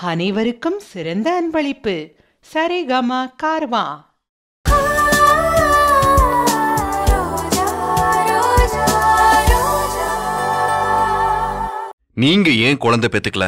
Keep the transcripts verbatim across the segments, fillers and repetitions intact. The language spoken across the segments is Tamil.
அனைவருக்கும் சிறந்த அன்பளிப்பு. சரிகமா கார்வா. நீங்க ஏன் குழந்தை பெத்துக்கல?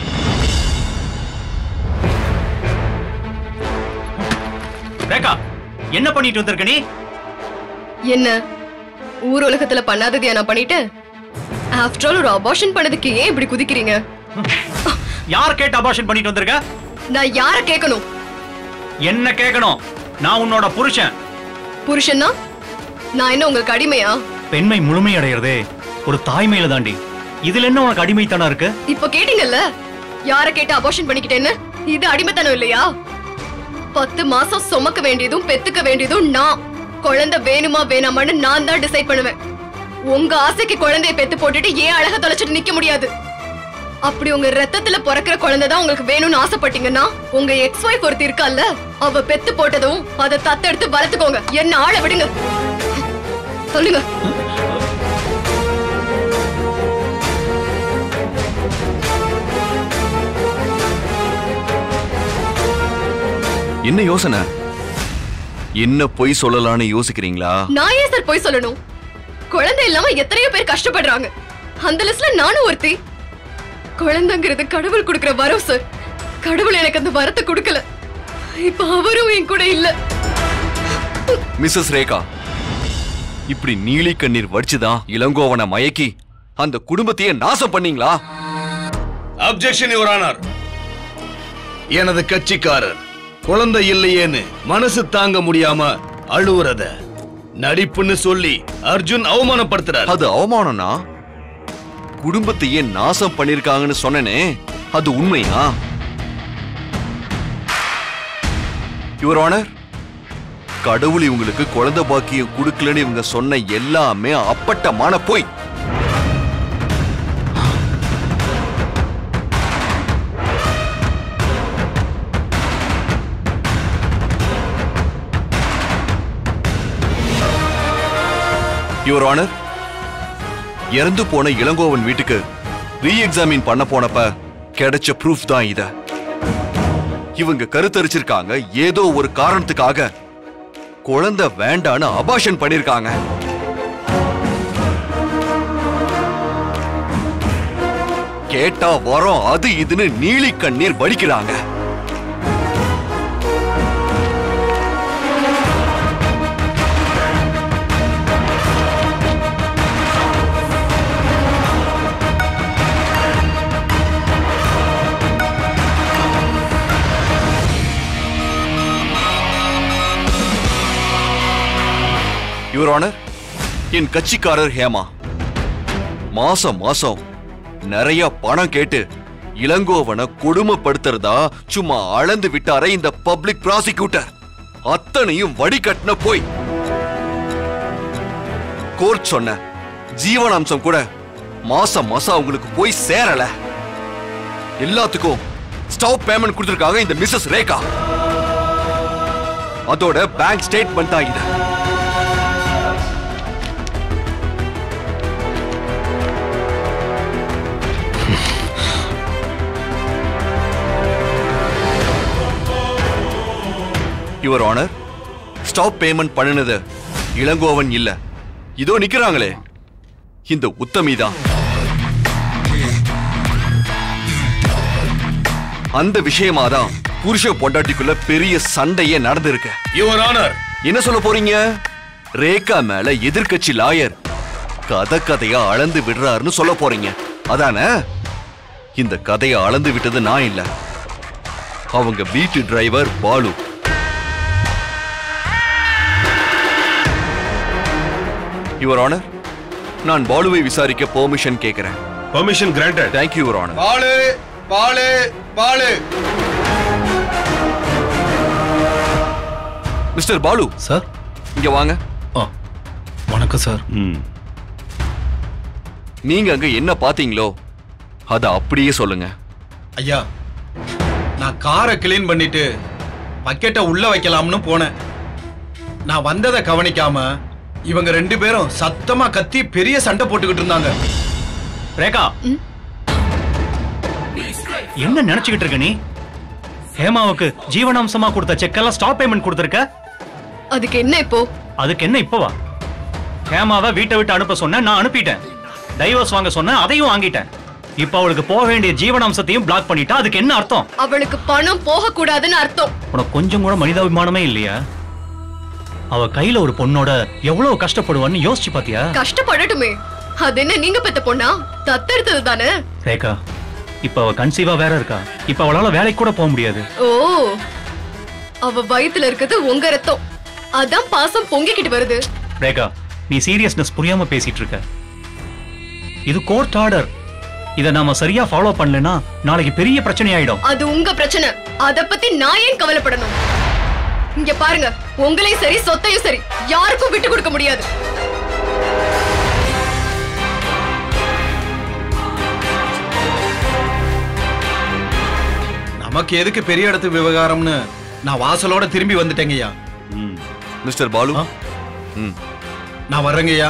ரேகா, என்ன பண்ணிட்டு வந்திருக்க நீ? என்ன ஊர் உலகத்துல பண்ணாததையா நான் பண்ணிட்டேன்? ஆஃப்டர் ஆல் ஒரு அபார்ஷன் பண்ணதுக்கு ஏன் இப்படி குதிக்கிறீங்க? யார் கேட்டு அபார்ஷன் பண்ணிட்டு வந்திருக்க? நான் யார கேட்கணும்? என்ன கேட்கணும்? நான் உன்னோட புருஷன். புருஷன்னா நான் என்ன உங்களுக்கு அடிமையா? பெண்மை முழுமை அடையிறதே ஒரு தாய்மையில தாண்டி. இதுல என்ன உனக்கு அடிமைத்தனம் இருக்கு? இப்ப கேட்டீங்கல்ல, யார கேட்டு அபார்ஷன் பண்ணிக்கிட்டேன்னு. இது அடிமைத்தனம் இல்லையா? பத்து மாசம் சுமக்க வேண்டியதும் பெத்துக்க வேண்டியதும் நான். குழந்தை வேணுமா வேணாமான்னு நான் தான் டிசைட் பண்ணுவேன். உங்க ஆசைக்கு குழந்தைய பெத்து போட்டுட்டு ஏன் அழகா தொலைச்சிட்டு நிக்க முடியாது? அப்படி உங்க ரத்தத்துல பிறக்கிற குழந்தைதான் உங்களுக்கு வேணும்னு ஆசைப்பட்டீங்கன்னா, உங்க எக்ஸ் ஒய்ஃப் ஒருத்தி இருக்கால்ல, அவ பெத்து போட்டதும் அதை தத்தெடுத்து வளர்த்துக்கோங்க. என்ன ஆள விடுங்க. சொல்லுங்க. என்ன யோசனை? என்ன பொய் சொல்லலாம்னு யோசிக்கிறீங்களா? நான் ஏன் சார் பொய் சொல்லணும்? குழந்தை இல்லாம எத்தனையோ பேர் கஷ்டப்படுறாங்க. அந்த லிஸ்ட்ல நானும் ஒருத்தி. குழந்தைங்கிறது கடவுள் கொடுக்கிற வரம் சார். கடவுள் எனக்கு அந்த வரத்தை கொடுக்கல. இப்ப அவரும் என் கூட இல்ல. மிஸ்ஸஸ் ரேகா, இப்படி நீலி கண்ணீர் வடிச்சுதான் இளங்கோவனை மயக்கி அந்த குடும்பத்தையே நாசம் பண்ணீங்களா? Objection your honour. எனது கட்சிக்காரர் குழந்தை இல்லையேன்னு மனசு தாங்க முடியாம அழுவுறத நடிப்புன்னு சொல்லி அர்ஜுன் அவமானப்படுத்துறார். அது அவமானம்னா? குடும்பத்தையே நாசம் பண்ணிருக்காங்கன்னு சொன்னனே, அது உண்மையா? யுவர் ஆனர், கடவுள் இவங்களுக்கு குழந்தை பாக்கியம் கொடுக்கலன்னு இவங்க சொன்ன எல்லாமே அப்பட்டமான பொய். யுவர் ஆனர், இறந்து போன இளங்கோவன் வீட்டுக்கு ரீ எக்ஸாமின் பண்ண போனப்ப கிடைச்ச ப்ரூஃப் தான் இத. இவங்க கருத்தரிச்சிருக்காங்க ஏதோ ஒரு காரணத்துக்காக. குழந்தை வேண்டான்னு அபார்ஷன் பண்ணிருக்காங்க. கேட்டா வரோம் அது இதுன்னு நீலி கண்ணீர் வடிக்கிறாங்க. யுவர் ஆனர், என் கட்சிக்காரர் ஹேமா மாசம் மாசம் நிறைய பணம் கேட்டு இளங்கோவனை கொடுமைப்படுத்துறதா சும்மா அளந்து விட்டாரே இந்த பப்ளிக் ப்ராசிக்யூட்டர். அத்தனையும் வடிகட்டின போய். கோர்ட் சொன்ன ஜீவனாம்சம் கூட மாசம் மாசம் அவங்களுக்கு போய் சேரல. எல்லாத்துக்கும் ஸ்டாப் பேமெண்ட் கொடுத்திருக்காங்க இந்த மிஸ்ஸஸ் ரேகா. அதோட பேங்க் ஸ்டேட்மெண்ட் தான் இது. யுவர் ஆனர், ஸ்டாப் பேமெண்ட் பண்ணினது இளங்கோவன் இல்ல, இதோ நிக்கிறாங்களே இந்த உத்தமி தான். அந்த விஷயமாதான் புருஷ பொண்டாட்டிக்குள்ள பெரிய சண்டையே நடந்திருக்கு. யுவர் ஆனர், என்ன சொல்ல போறீங்க? ரேகா மேல எதிர்க்கட்சி லாயர் கதை கதையா அளந்து விடுறாருன்னு சொல்ல போறீங்க அதானே? இந்த கதையை அளந்து விட்டது நான் இல்ல, அவங்க வீட்டு டிரைவர் பாலு. யுவர் ஆனர், நான் பாலுவை விசாரிக்க பெர்மிஷன் கேட்கிறேன். Permission granted. Thank you your honour. Balu Balu Balu. Mister Balu sir, இங்க வாங்க. வணக்கம் சார். நீங்க அங்க என்ன பாத்தீங்களோ அத அப்படியே சொல்லுங்க. ஐயா, நான் காரை கிளீன் பண்ணிட்டு பக்கெட்டை உள்ள வைக்கலாம்னு போனேன். நான் வந்ததை கவனிக்காம இவங்க ரெண்டு பேரும் சத்தமா கத்தி பெரிய சண்டை போட்டுக்கிட்டு இருந்தாங்க. ரேகா, என்ன நினைச்சுக்கிட்டு இருக்க நீ? ஹேமாவுக்கு ஜீவனாம்சமா கொடுத்த செக்கெல்லாம் ஸ்டாப் பேமெண்ட் கொடுத்திருக்க. அதுக்கு என்ன இப்போ? அதுக்கு என்ன இப்பவா? ஹேமாவை வீட்டை விட்டு அனுப்ப சொன்ன, நான் அனுப்பிட்டேன். டைவர்ஸ் வாங்க சொன்ன, அதையும் வாங்கிட்டேன். இப்ப அவளுக்கு போக வேண்டிய ஜீவனாம்சத்தையும் பிளாக் பண்ணிட்டா. அதுக்கு என்ன அர்த்தம்? அவளுக்கு பணம் போக கூடாதுன்னு அர்த்தம். உனக்கு கொஞ்சம் கூட மனிதாபிமானமே இல்லையா? அவ கையில ஒரு பொண்ணோட எவ்வளவு கஷ்டப்படுவான்னு யோசிச்சு பாத்தியா? கஷ்டப்படட்டுமே, அது என்ன நீங்க பெத்த பொண்ணா? தத்தெடுத்தது தானே. ரேகா, இப்ப அவ கன்சீவா வேற இருக்கா. இப்ப அவளால வேலைக்கு கூட போக முடியாது. ஓ, அவ வயித்துல இருக்கிறது உங்க ரத்தம், அதான் பாசம் பொங்கிக்கிட்டு வருது. ரேகா, நீ சீரியஸ்னஸ் புரியாம பேசிட்டு இருக்க. இது கோர்ட் ஆர்டர். இத நாம சரியா ஃபாலோ பண்ணலனா நாளைக்கு பெரிய பிரச்சனை ஆயிடும். அது உங்க பிரச்சனை, அத பத்தி நான் ஏன் கவலைப்படணும்? இங்க பாருங்க, உங்களையும் சரி சொத்தையும் சரி யாருக்கும் விட்டு கொடுக்க முடியாது. நமக்கு எதுக்கு பெரிய இடத்து விவகாரம்னு நான் வாசலோட திரும்பி வந்துட்டேங்கய்யா. மிஸ்டர் பாலு, ம், நான் வர்றேங்கய்யா.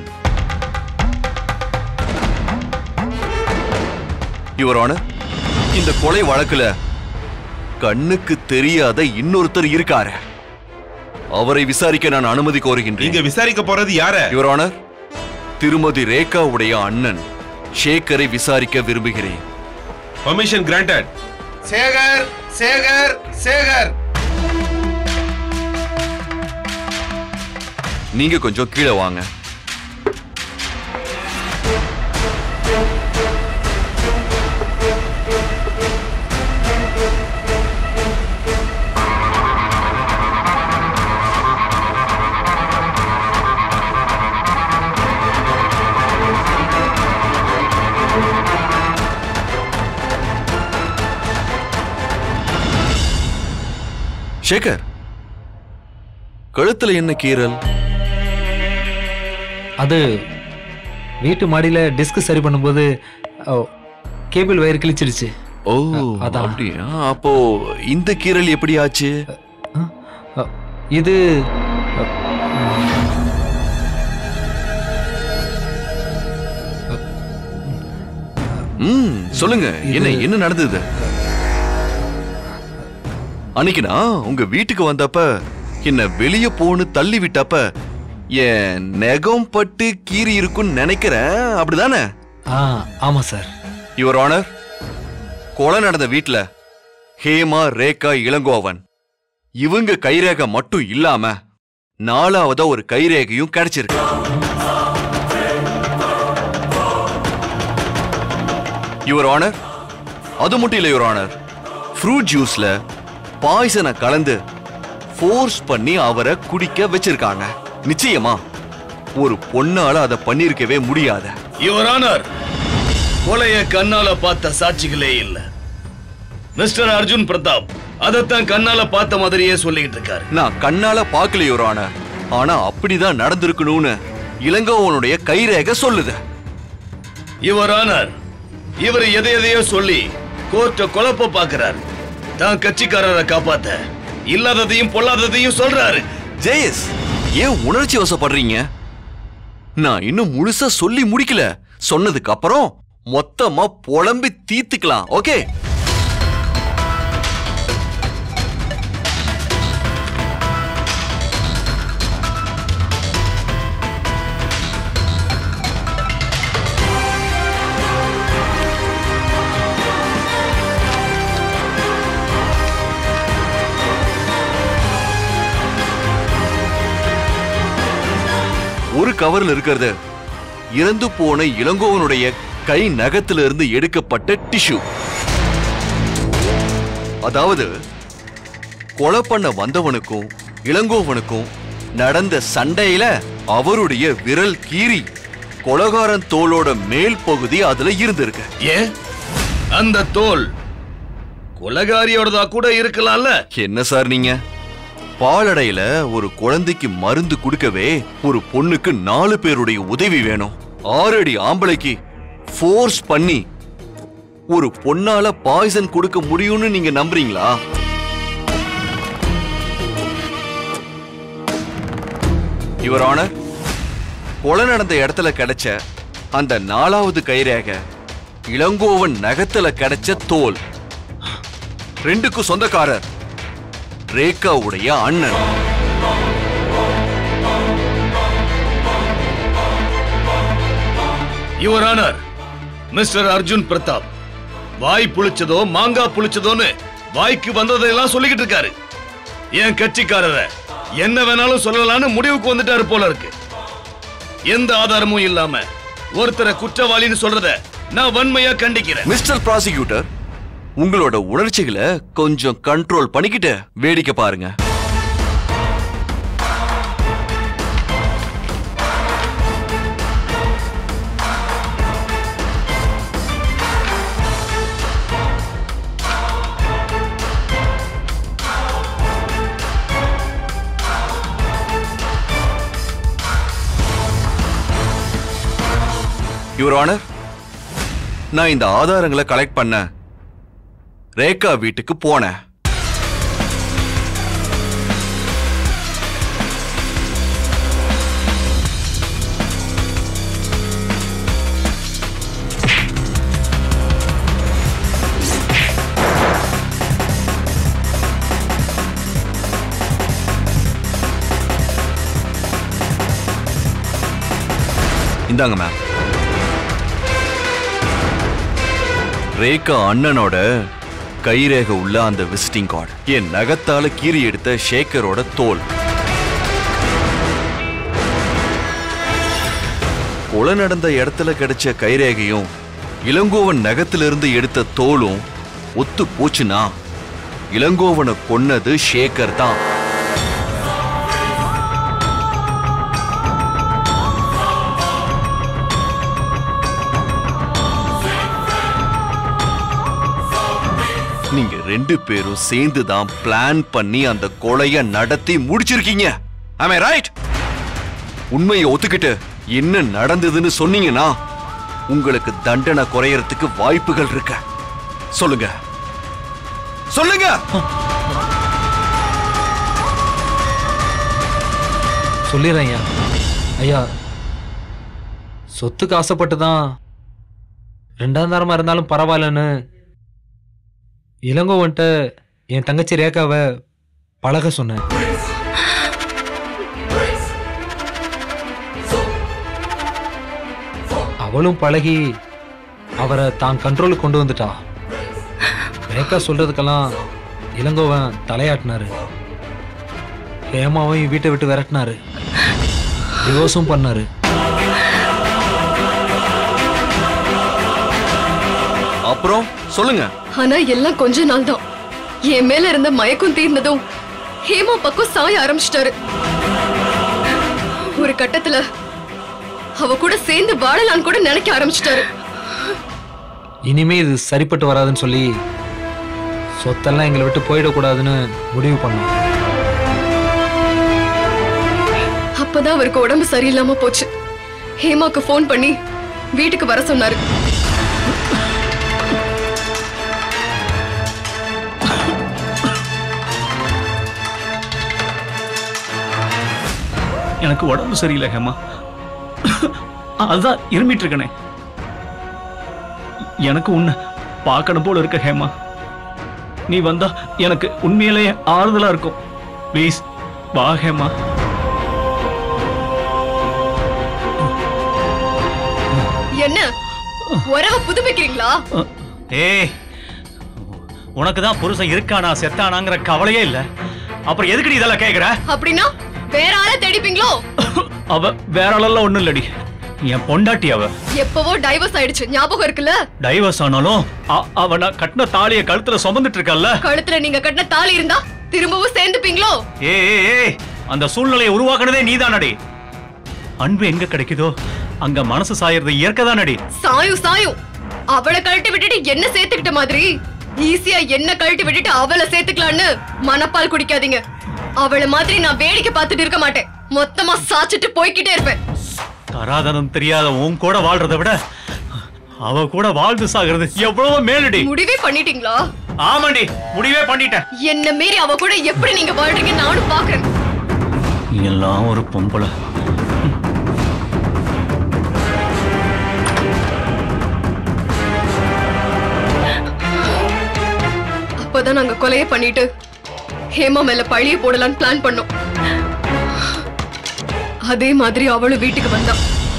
யுவர் ஆனர், இந்த கொலை வழக்குல கண்ணுக்கு தெரியாத இன்னொருத்தர் இருக்காரு. அவரை விசாரிக்க நான் அனுமதி கோருகின்றேன். இங்க விசாரிக்க போறது யார? யுவர் ஆனர், திருமதி ரேகாவுடைய அண்ணன் சேகரை விசாரிக்க விரும்புகிறேன். Permission granted. சேகர், சேகர், சேகர். நீங்க கொஞ்சம் கீழே வாங்க. சேகர், கழுத்துல என்ன கீறல்? அது வீட்டு மாடியில டிஸ்க் சரி பண்ணும்போது கேபிள் வயர் கிழிச்சிருச்சு. ஓ, அதான். அப்படியா? அப்போ இந்த கீறல் எப்படி ஆச்சு? இது ம், சொல்லுங்க, என்ன என்ன நடந்தது? அன்னைக்கு நான் உங்க வீட்டுக்கு வந்தப்ப என்ன வெளிய போன்னு தள்ளி விட்டப்ப என் நெகம் பட்டு கீறி இருக்குன்னு நினைக்கிறேன், அப்படிதானே? ஆமா சார். யுவர் ஆனர், கொலை நடந்த வீட்டுல ஹேமா, ரேகா, இளங்கோவன் இவங்க கைரேகை மட்டும் இல்லாம நாலாவதா ஒரு கைரேகையும் கிடைச்சிருக்கு. யுவர் ஆனர், அது மட்டும் இல்ல யுவர் ஆனர், ஃப்ரூட் ஜூஸ்ல பாய்சனை கலந்து ஃபோர்ஸ் பண்ணி அவரை குடிக்க வச்சிருக்காங்க. நிச்சயமா ஒரு பொண்ணால அதை பண்ணிருக்கவே முடியாத. யுவர் ஆனர், கொலைய கண்ணால பார்த்த சாட்சிகளே இல்ல. மிஸ்டர் அர்ஜுன் பிரதாப் அதத்தான் கண்ணால பார்த்த மாதிரியே சொல்லிட்டு இருக்காரு. நான் கண்ணால பார்க்கல யுவர் ஆனர், ஆனா அப்படிதான் நடந்திருக்கணும்னு இளங்கோவனுடைய கைரேகை சொல்லுது. யுவர் ஆனர், இவர் எதை எதையோ சொல்லி கோர்ட்ட குழப்ப பாக்குறாரு. தான் கட்சிக்காரரை காப்பாத்த இல்லாததையும் பொல்லாததையும் சொல்றாரு. ஜெயஸ், ஏன் உணர்ச்சி வசப்படுறீங்க? நான் இன்னும் முழுசா சொல்லி முடிக்கல. சொன்னதுக்கு அப்புறம் மொத்தமா புலம்பி தீத்துக்கலாம். ஓகே? ஒரு கவர்ல இருக்கிறது இறந்து போன இளங்கோவனுடைய கை நகத்திலிருந்து எடுக்கப்பட்ட டிஷ்யூ. அதாவது கொலை பண்ண வந்தவனுக்கும் இளங்கோவனுக்கும் நடந்த சண்டையில அவருடைய விரல் கீறி கொலகாரன் தோலோட மேல் பகுதி அதுல இருந்திருக்கு. ஏன் அந்த தோல் கொலகாரியோடதா கூட இருக்கலாம்ல? என்ன சார் நீங்க? பாலடையில ஒரு குழந்தைக்கு மருந்து கொடுக்கவே ஒரு பொண்ணுக்கு நாலு பேருடைய உதவி வேணும். ஆறு அடி ஆம்பளைக்கு ஃபோர்ஸ் பண்ணி ஒரு பொண்ணால பாய்சன் கொடுக்க முடியும்னு நீங்க நம்புறீங்களா? யுவர் ஆனர், கொலை நடந்த இடத்துல கிடைச்ச அந்த நாலாவது கைரேகை இளங்கோவன் நகத்துல கிடைச்ச தோல் ரெண்டுக்கும் சொந்தக்காரர் ரேகாவுடைய அண்ணன். Your honour, mister Arjun Prathap வாய் புளிச்சதோ மாங்காய் புளிச்சதோன்னு வாய்க்கு வந்ததையெல்லாம் சொல்லிக்கிட்டு இருக்காரு. என் கட்சிக்காரரை என்ன வேணாலும் சொல்லலான்னு முடிவுக்கு வந்துட்டாரு போல இருக்கு. எந்த ஆதாரமும் இல்லாம ஒருத்தரை குற்றவாளின்னு சொல்றத நான் வன்மையா கண்டிக்கிறேன். மிஸ்டர் ப்ராசிக்யூட்டர், உங்களோட உணர்ச்சிகளை கொஞ்சம் கண்ட்ரோல் பண்ணிக்கிட்டு வேடிக்கை பாருங்க. யுவர் ஆனர், நான் இந்த ஆதாரங்களை கலெக்ட் பண்ண ரேகா வீட்டுக்கு போனேன். இந்தாங்க மேம். ரேகா அண்ணனோட கைரேகை உள்ள அந்த விசிட்டிங் கார்டு, என் நகத்தால கீறி எடுத்த ஷேக்கரோட தோல், கொலை நடந்த இடத்துல கிடைச்ச கைரேகையும் இளங்கோவன் நகத்திலிருந்து எடுத்த தோலும் ஒத்து போச்சுன்னா இளங்கோவனை கொன்னது ஷேக்கர் தான். நீங்க ரெண்டு பேரும் சேர்ந்து தான் பிளான் பண்ணி அந்த கொலைய நடத்தி முடிச்சிருக்கீங்க. Am I right? உண்மையை ஒத்துக்கிட்டு என்ன நடந்ததுன்னு சொன்னீங்கன்னா உங்களுக்கு தண்டனை குறையறதுக்கு வாய்ப்புகள் இருக்கு. சொல்லுங்க சொல்லுங்க. சொல்லிடுறேன் ஐயா. ஐயா, சொத்துக்கு ஆசைப்பட்டு தான் ரெண்டாம் தரமா இருந்தாலும் பரவாயில்லன்னு இளங்கோவன்ட்ட என் தங்கச்சி ரேகாவை பழக சொன்னேன். அவளும் பழகி அவரை தான் கண்ட்ரோலுக்கு கொண்டு வந்துட்டா. ரேகா சொல்றதுக்கெல்லாம் இளங்கோவன் தலையாட்டினாரு. ஹேமாவையும் வீட்டை விட்டு விரட்டினாரு. டிவோர்ஸும் பண்ணாரு. அப்புறம் சொல்லுங்க. ஆனா எல்லாம் கொஞ்ச நாள் தான். என் மேல இருந்த மயக்கம் தீர்ந்ததும் ஹேமா பக்கம் சாய ஆரம்பிச்சிட்டாரு. ஒரு கட்டத்துல அவ கூட சேர்ந்து வாழலான்னு கூட நினைக்க ஆரம்பிச்சிட்டாரு. இனிமே இது சரிப்பட்டு வராதுன்னு சொல்லி சொத்தெல்லாம் எங்களை விட்டு போயிடக்கூடாதுன்னு முடிவு பண்ணோம். அப்பதான் அவருக்கு உடம்பு சரியில்லாம போச்சு. ஹேமாக்கு போன் பண்ணி வீட்டுக்கு வர சொன்னாரு. எனக்கு உடம்பு சரியில்லை ஹேமா, அதுதான் இருமிட்டு இருக்கனே. எனக்கு உன்னை பார்க்கணும் போல இருக்க ஹேமா. நீ வந்தா எனக்கு உண்மையிலேயே ஆறுதலா இருக்கும். ப்ளீஸ் வா ஹேமா. என்ன உறவை புதுப்பிக்கிறீங்களா? ஏய், உனக்கு தான் புருஷன் இருக்கானா செத்தானாங்கிற கவலையே இல்ல. அப்புறம் எதுக்கு இதெல்லாம் கேக்குற? அப்படின்னா வேற ஆள தேடிப்பீங்களோ? அவ வேற ஆளெல்லாம் ஒண்ணும் இல்லடி, என் பொண்டாட்டி. அவ எப்பவோ டைவர்ஸ் ஆயிடுச்சு, ஞாபகம் இருக்குல்ல? டைவர்ஸ் ஆனாலும் அவன கட்டின தாலிய கழுத்துல சுமந்துட்டு இருக்கல்ல. கழுத்துல நீங்க கட்டின தாலி இருந்தா திரும்பவும் சேர்ந்துப்பீங்களோ? ஏய் ஏய், அந்த சூழ்நிலையை உருவாக்குனதே நீதானடி. அன்பு எங்க கிடைக்குதோ அங்க மனசு சாயறது இயற்கைதானடி. சாயும் சாயும். அவளை கழட்டி விட்டுட்டு என்ன சேர்த்துக்கிட்ட மாதிரி ஈஸியா என்ன கழட்டி விட்டுட்டு அவளை சேர்த்துக்கலான்னு மனப்பால் குடிக்காதீங்க. அவளை மாதிரி நான் வேடிக்கை பார்த்துட்டு இருக்க மாட்டேன். மொத்தமா சாச்சிட்டு போய்கிட்டே இருப்பேன். தராதனம் தெரியாத உன் கூட வாழ்றதை விட அவ கூட வாழ்ந்து சாகிறது எவ்வளவோ மேலடி. முடிவே பண்ணிட்டீங்களா? ஆமாண்டி, முடிவே பண்ணிட்டேன். என்ன மீறி அவ கூட எப்படி நீங்க வாழ்றீங்க நானும் பாக்குறேன். எல்லாம் ஒரு பொம்பளை. அப்ப அப்பதான் நாங்க கொலையை பண்ணிட்டு ஹேமா மேல பழிய போடலான்னு பிளான் பண்ணோம். அதே மாதிரி அவளும் வீட்டுக்கு வந்தா.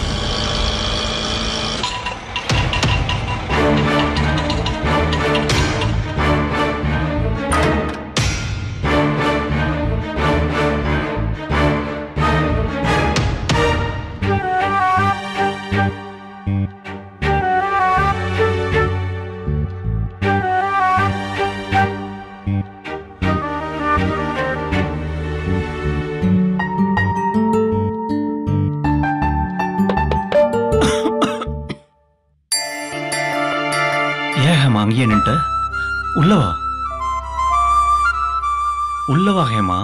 அங்கேயே நின்ட்ட உள்ளவா உள்ளவா ஹேமா.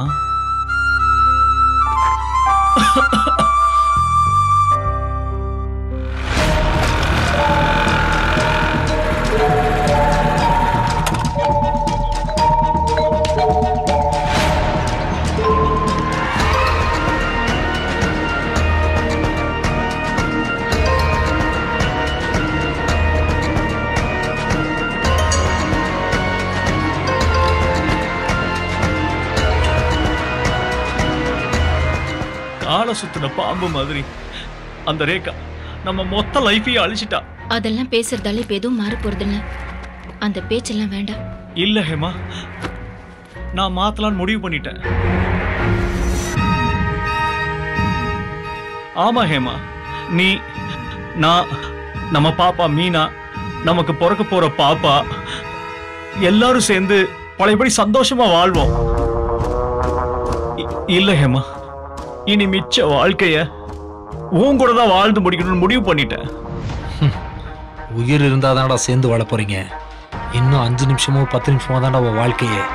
கால சுத்தின பாம்பு மாதிரி அந்த ரேகா நம்ம மொத்த லைஃபையே அழிச்சிட்டா. அதெல்லாம் பேசுறதால இப்ப எதுவும் மாற போறது இல்ல. அந்த பேச்செல்லாம் வேண்டாம். இல்ல ஹேமா, நான் மாத்தலான்னு முடிவு பண்ணிட்டேன். ஆமா ஹேமா, நீ நான் நம்ம பாப்பா மீனா, நமக்கு பிறக்க போற பாப்பா எல்லாரும் சேர்ந்து பழையபடி சந்தோஷமா வாழ்வோம். இல்ல ஹேமா, இனி மிச்ச வாழ்க்கைய உன் கூட தான் வாழ்ந்து முடிக்கணும்னு முடிவு பண்ணிட்டேன். உயிர் இருந்தாதான்டா சேர்ந்து வாழ போறீங்க. இன்னும் அஞ்சு நிமிஷமோ பத்து நிமிஷமோ தான்டா உன் வாழ்க்கையே.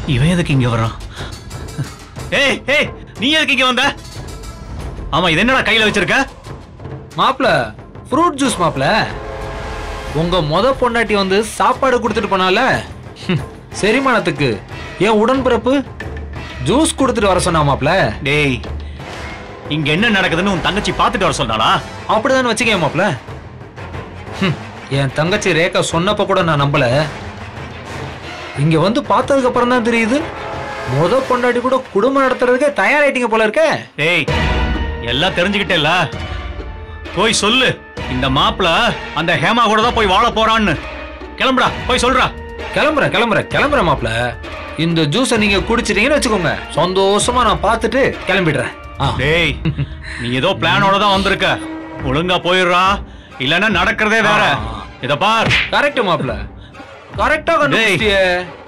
இவன் எதுக்கு இங்க வரான்? ஏய் ஏய் நீ எதுக்கு இங்க வந்த? ஆமா இது என்னடா கையில வச்சிருக்க? மாப்ள ஃப்ரூட் ஜூஸ் மாப்ள. உங்க மொத பொண்டாட்டி வந்து சாப்பாடு கொடுத்துட்டு போனால செரிமானத்துக்கு என் உடன்பிறப்பு ஜூஸ் கொடுத்துட்டு வர சொன்னா மாப்ள. டேய் இங்க என்ன நடக்குதுன்னு உன் தங்கச்சி பார்த்துட்டு வர சொன்னாளா? அப்படிதான் வச்சுக்க மாப்ள. என் தங்கச்சி ரேகா சொன்னப்ப கூட நான் நம்பல. இங்க வந்து பார்த்ததுக்கு அப்புறம் தான் தெரியுது மொத பொண்டாட்டி கூட குடும்பம் நடத்துறதுக்கு தயாராயிட்டீங்க போல இருக்க. டேய் எல்லாம் தெரிஞ்சுக்கிட்டேல்ல, போய் சொல்லு இந்த மாப்பிள அந்த ஹேமா கூட தான் போய் வாழ போறான்னு. கிளம்புடா போய் சொல்றா. கிளம்புறேன் கிளம்புறேன் கிளம்புறேன் மாப்ள. இந்த ஜூஸை நீங்க குடிச்சிட்டீங்கன்னு வச்சுக்கோங்க, சந்தோஷமா நான் பார்த்துட்டு கிளம்பிடுறேன். டேய் நீ ஏதோ பிளானோட தான் வந்திருக்க, ஒழுங்கா போயிடுறா இல்லன்னா நடக்கிறதே வேற. இத பார். கரெக்ட் மாப்ள, கரெக்டா கண்டுபிடிச்சிட்டியே.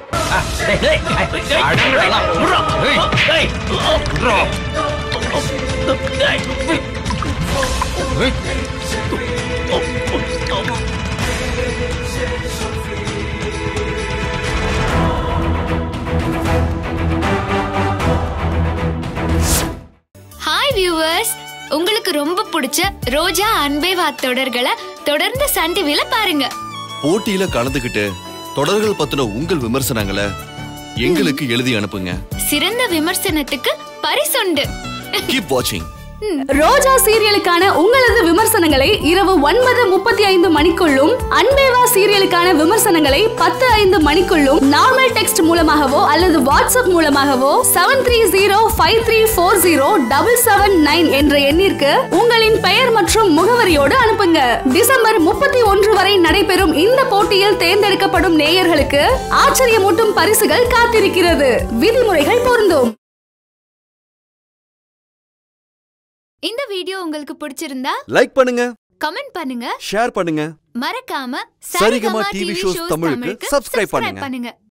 ஹாய் வியூவர்ஸ், உங்களுக்கு ரொம்ப பிடிச்ச ரோஜா அன்பே வா தொடர்களை தொடர்ந்து சன் டிவில பாருங்க. போட்டியில கலந்துகிட்டு தொடர்கள் பத்தின உங்கள் விமர்சனங்களை எங்களுக்கு எழுதி அனுப்புங்க. சிறந்த விமர்சனத்துக்கு பரிசுண்டு. Keep watching. ரோஜா சீரியலுக்கான உங்களது விமர்சனங்களை இரவு ஒன்பது முப்பத்தி ஐந்து மணிக்குள்ளும், அன்பேவா சீரியலுக்கான விமர்சனங்களை பத்து ஐந்து மணிக்குள்ளும் நார்மல் டெக்ஸ்ட் மூலமாகவோ அல்லது வாட்ஸ்அப் மூலமாகவோ seven three zero five three four zero double seven nine என்ற எண்ணிற்கு உங்களின் பெயர் மற்றும் முகவரியோடு அனுப்புங்க. டிசம்பர் முப்பத்தி ஒன்று வரை நடைபெறும் இந்த போட்டியில் தேர்ந்தெடுக்கப்படும் நேயர்களுக்கு ஆச்சரியமூட்டும் பரிசுகள் காத்திருக்கிறது. விதிமுறைகள் பொருந்தும். இந்த வீடியோ உங்களுக்கு பிடிச்சிருந்தா லைக் பண்ணுங்க, கமெண்ட் பண்ணுங்க, ஷேர் பண்ணுங்க. மறக்காம சரிகமா டிவி ஷோஸ் தமிழுக்கு சப்ஸ்கிரைப் பண்ணுங்க.